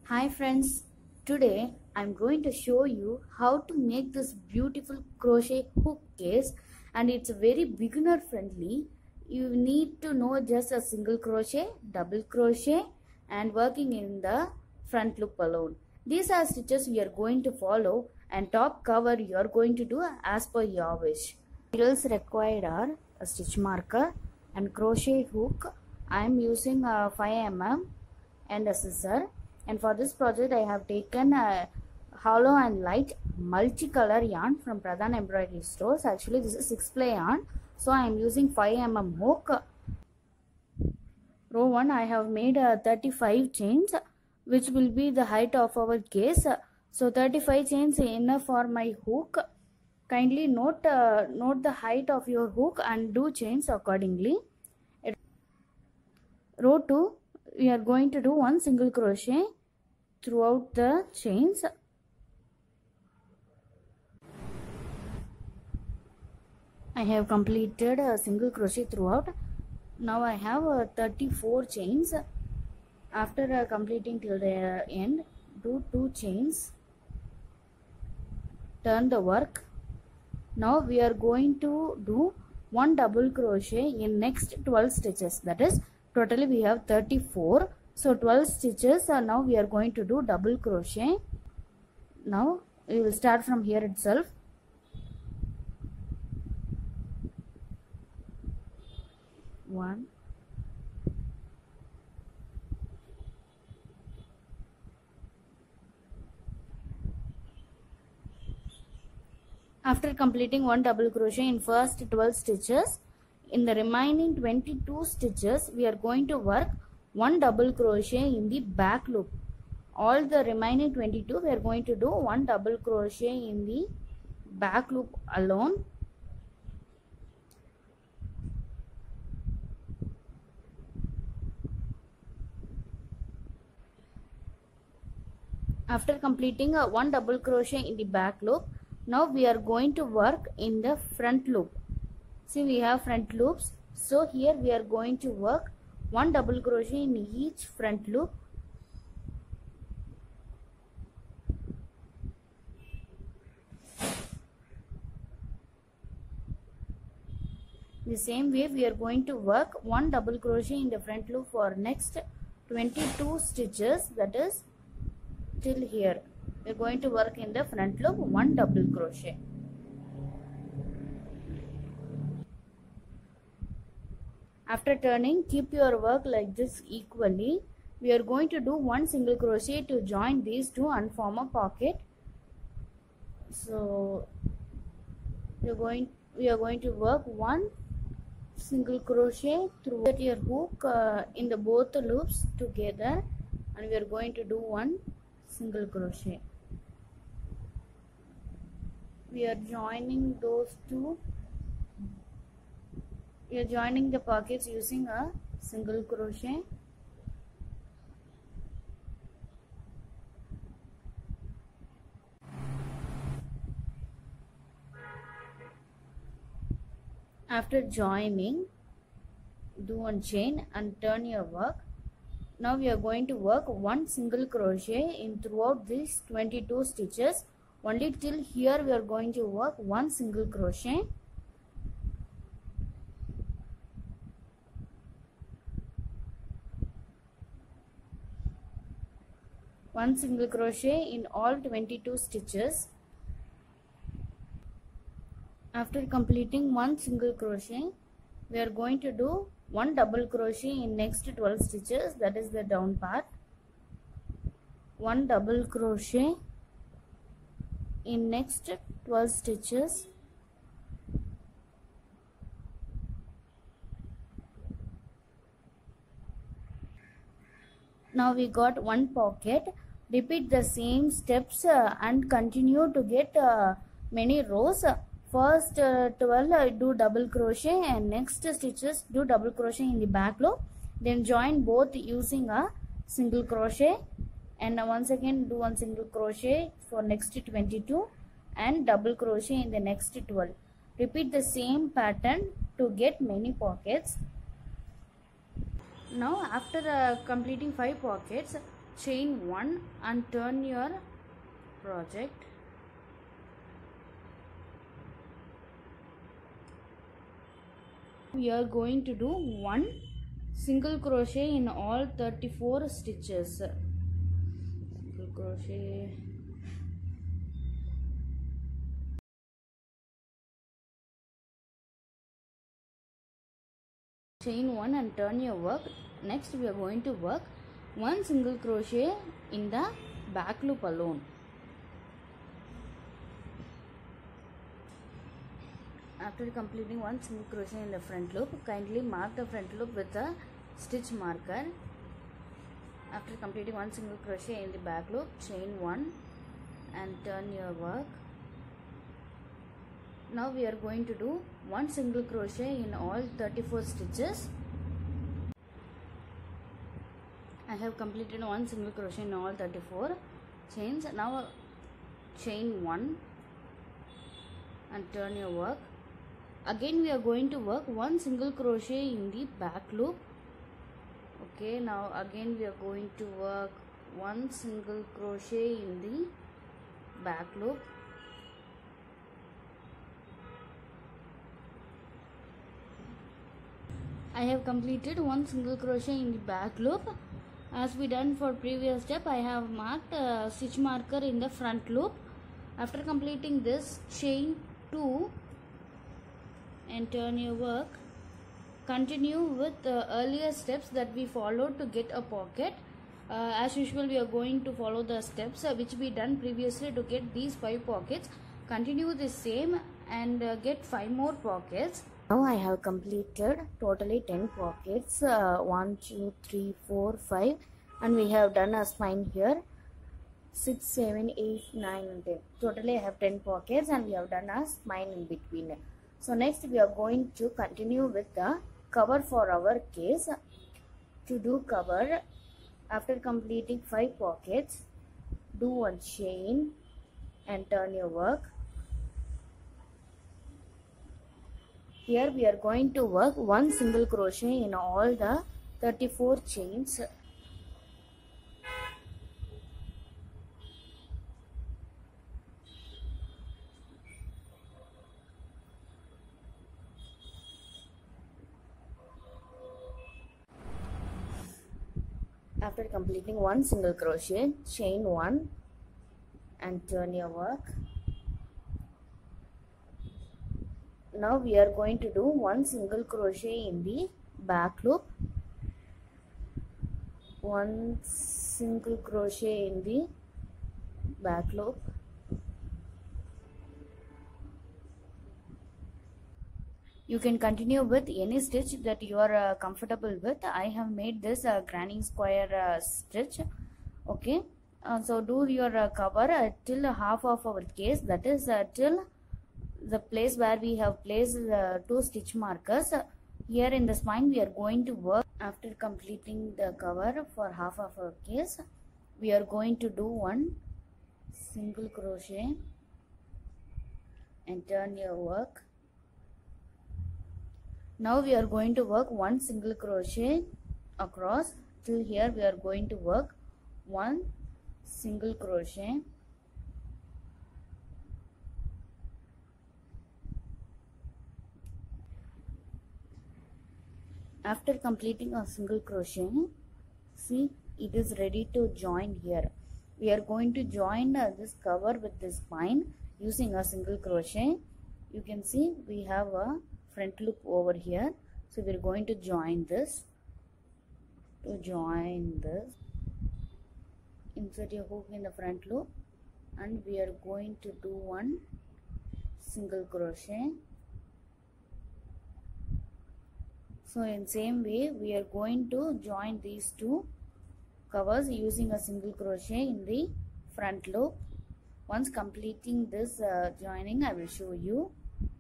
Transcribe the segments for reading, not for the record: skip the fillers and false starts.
Hi friends, today I'm going to show you how to make this beautiful crochet hook case, and it's very beginner friendly. You need to know just a single crochet, double crochet and working in the front loop alone. These are stitches we are going to follow, and top cover you are going to do as per your wish. Materials required are a stitch marker and crochet hook. I am using a 5 mm and a scissor. And for this project, I have taken a hollow and light multicolor yarn from Pradhan Embroidery stores. Actually, this is 6 ply yarn. So, I am using 5 mm hook. Row 1, I have made 35 chains, which will be the height of our case. So, 35 chains enough for my hook. Kindly note the height of your hook and do chains accordingly. Row 2, we are going to do one single crochet throughout the chains. I have completed a single crochet throughout. Now I have 34 chains. After completing till the end, do 2 chains. Turn the work. Now we are going to do one double crochet in next 12 stitches. That is, totally we have 34. So 12 stitches. Now we are going to do double crochet. Now we will start from here itself. One, after completing one double crochet in first 12 stitches, in the remaining 22 stitches we are going to work one double crochet in the back loop. All the remaining 22 we are going to do one double crochet in the back loop alone. After completing one double crochet in the back loop, now we are going to work in the front loop. See, we have front loops, so here we are going to work one double crochet in each front loop. The same way we are going to work one double crochet in the front loop for next 22 stitches, that is till here. We are going to work in the front loop one double crochet. After turning, keep your work like this equally. We are going to do one single crochet to join these two and form a pocket. So we are going to work one single crochet through your hook in the both loops together, and we are going to do one single crochet. We are joining those two. We are joining the pockets using a single crochet. After joining, do one chain and turn your work. Now we are going to work one single crochet in throughout these 22 stitches. Only till here we are going to work one single crochet. One single crochet in all 22 stitches. After completing one single crochet, we are going to do one double crochet in next 12 stitches, that is the down part. One double crochet in next 12 stitches. Now we got one pocket. Repeat the same steps and continue to get many rows. First 12 do double crochet, and next stitches do double crochet in the back loop. Then join both using a single crochet, and once again do one single crochet for next 22 and double crochet in the next 12. Repeat the same pattern to get many pockets. Now after completing 5 pockets, chain 1 and turn your project. We are going to do 1 single crochet in all 34 stitches. Single crochet, chain 1 and turn your work. Next we are going to work 1 single crochet in the back loop alone. After completing 1 single crochet in the front loop, kindly mark the front loop with a stitch marker. After completing 1 single crochet in the back loop, chain 1 and turn your work. Now we are going to do 1 single crochet in all 34 stitches. I have completed 1 single crochet in all 34 chains. Now chain 1 and turn your work. Again we are going to work 1 single crochet in the back loop. Okay, now again we are going to work 1 single crochet in the back loop. I have completed 1 single crochet in the back loop. As we done for previous step, I have marked a stitch marker in the front loop. After completing this, chain 2 and turn your work. Continue with the earlier steps that we followed to get a pocket. As usual, we are going to follow the steps which we done previously to get these 5 pockets. Continue the same and get 5 more pockets. Now I have completed totally 10 pockets. 1, 2, 3, 4, 5, and we have done a spine here. 6, 7, 8, 9 and 10. Totally I have 10 pockets and we have done a spine in between. So next we are going to continue with the cover for our case. To do cover, after completing 5 pockets, do 1 chain and turn your work. Here we are going to work 1 single crochet in all the 34 chains. After completing 1 single crochet, chain 1 and turn your work. Now we are going to do 1 single crochet in the back loop. 1 single crochet in the back loop. You can continue with any stitch that you are comfortable with. I have made this granny square stitch. Okay, so do your cover till half of our case, that is till the place where we have placed 2 stitch markers. Here in the spine we are going to work. After completing the cover for half of our case, we are going to do 1 single crochet and turn your work. Now we are going to work 1 single crochet across. Till here we are going to work 1 single crochet. After completing a single crochet, see, it is ready to join here. We are going to join this cover with this spine using a single crochet. You can see we have a front loop over here, so we are going to join this. To join this, insert your hook in the front loop and we are going to do 1 single crochet. So in same way we are going to join these 2 covers using a single crochet in the front loop. Once completing this joining, I will show you.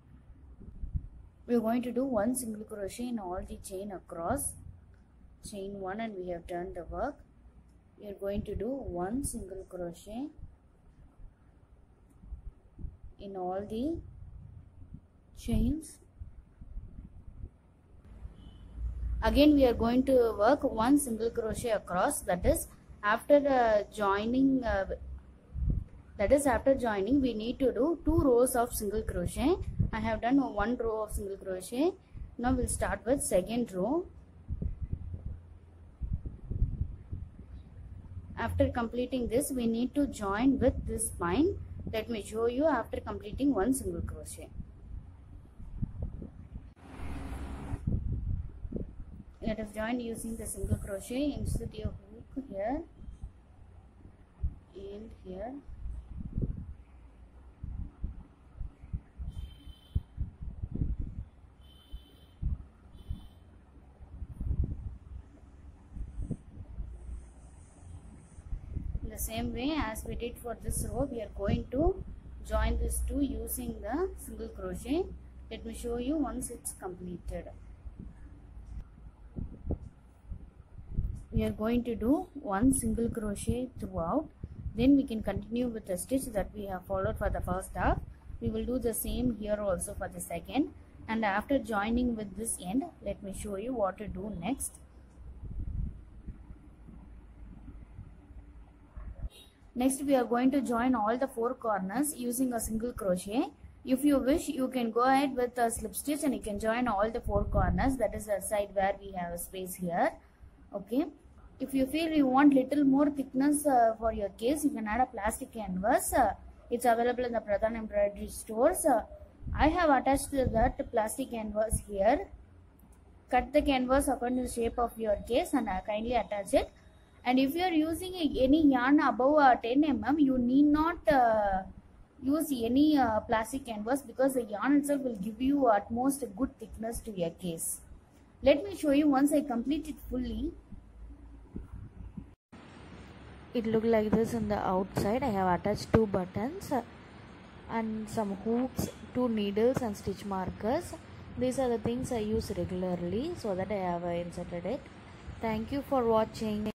We are going to do 1 single crochet in all the chain across. Chain 1 and we have turned the work. We are going to do 1 single crochet in all the chains. Again we are going to work 1 single crochet across, that is After joining, that is after joining, we need to do 2 rows of single crochet. I have done 1 row of single crochet. Now we'll start with second row. After completing this, we need to join with this spine. Let me show you after completing 1 single crochet. Let us join using the single crochet. Insert your hook here and here. In the same way as we did for this row, we are going to join these two using the single crochet. Let me show you once it's completed. We are going to do 1 single crochet throughout. Then we can continue with the stitch that we have followed for the first half. We will do the same here also for the second. And after joining with this end, let me show you what to do next. Next, we are going to join all the 4 corners using a single crochet. If you wish, you can go ahead with a slip stitch and you can join all the 4 corners. That is the side where we have a space here. Okay. If you feel you want little more thickness for your case, you can add a plastic canvas. It's available in the Pradhan Embroidery stores. I have attached that plastic canvas here. Cut the canvas according to the shape of your case and kindly attach it. And if you are using any yarn above 10 mm, you need not use any plastic canvas, because the yarn itself will give you at most a good thickness to your case. Let me show you once I complete it fully. It looked like this on the outside. I have attached 2 buttons and some hooks, 2 needles and stitch markers. These are the things I use regularly, so that I have inserted it. Thank you for watching.